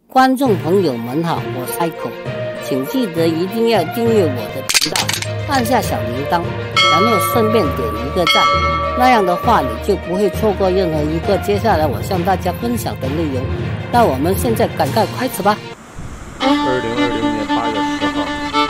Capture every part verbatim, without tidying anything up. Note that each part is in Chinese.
观众朋友们好，我是 Michael， 请记得一定要订阅我的频道，按下小铃铛，然后顺便点一个赞，那样的话你就不会错过任何一个接下来我向大家分享的内容。那我们现在赶快开始吧。 二零二零年八月十号。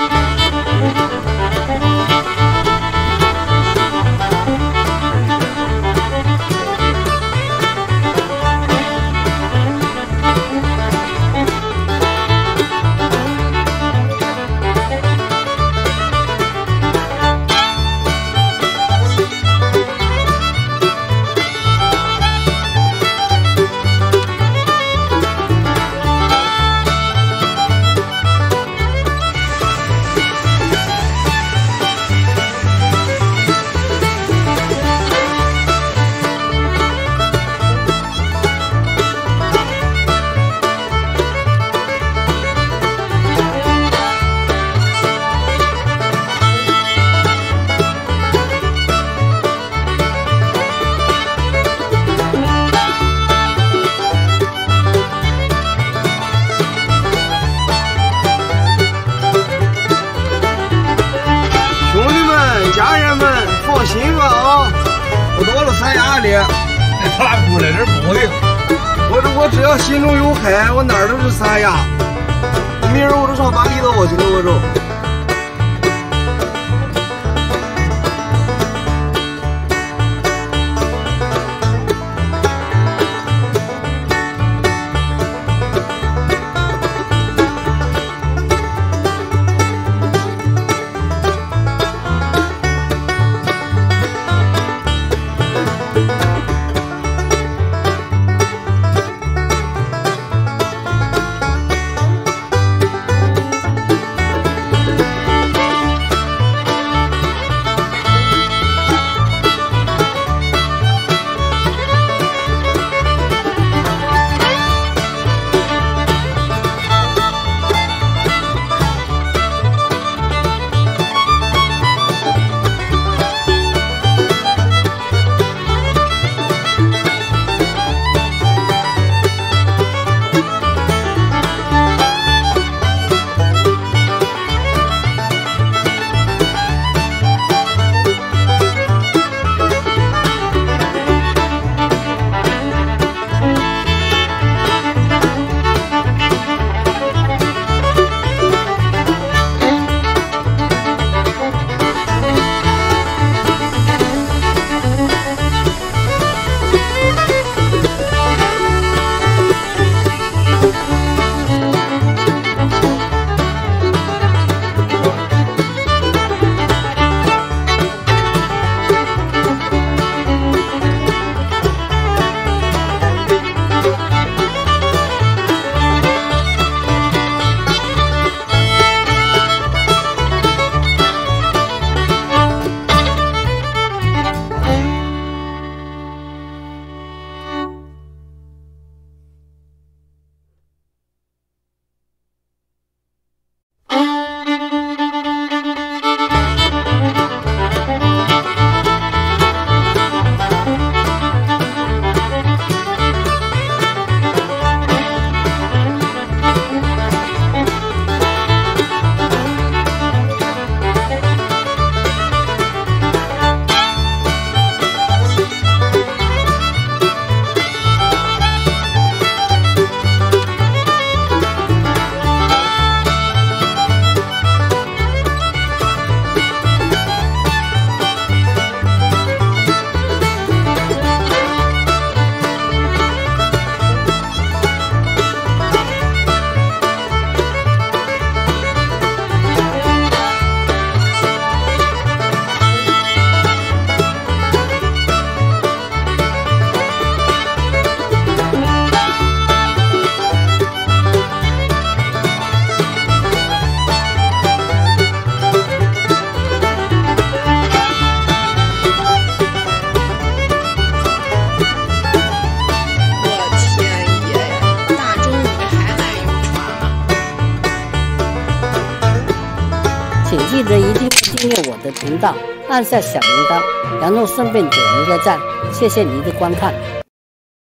家人们放心吧啊！我到了三亚里， 他俩过来这不会。 我这我只要心中有海，我哪儿都是三亚。明儿我就上巴厘岛去了，我就。 请记得一定要订阅我的频道，按下小铃铛，然后顺便点一个赞，谢谢您的观看。